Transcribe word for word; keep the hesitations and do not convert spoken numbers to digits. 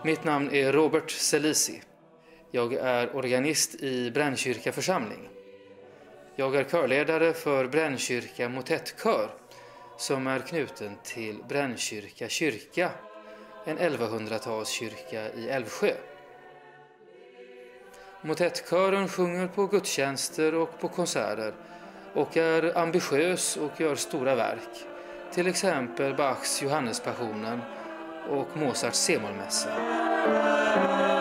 Mitt namn är Robert Selisi. Jag är organist i Brännkyrka församling. Jag är körledare för Brännkyrka motettkör som är knuten till Brännkyrka kyrka, en elvahundratalskyrka i Älvsjö. Motettkören sjunger på gudstjänster och på konserter och är ambitiös och gör stora verk, till exempel Bachs Johannespassionen och Mozarts C-mollmässa.